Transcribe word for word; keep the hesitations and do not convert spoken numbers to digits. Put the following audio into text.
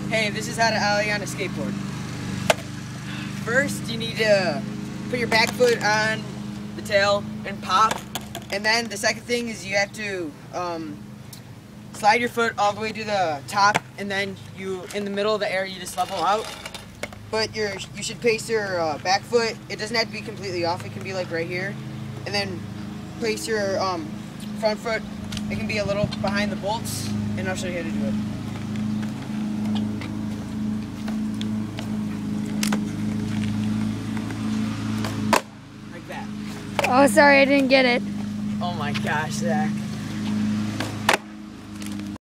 Hey, this is how to ollie on a skateboard. First, you need to put your back foot on the tail and pop. And then the second thing is you have to um, slide your foot all the way to the top, and then you, in the middle of the air, you just level out. But you're, you should place your uh, back foot. It doesn't have to be completely off. It can be like right here. And then place your um, front foot. It can be a little behind the bolts, and I'll show you how to do it. Like that. Oh, sorry, I didn't get it. Oh my gosh, Zach.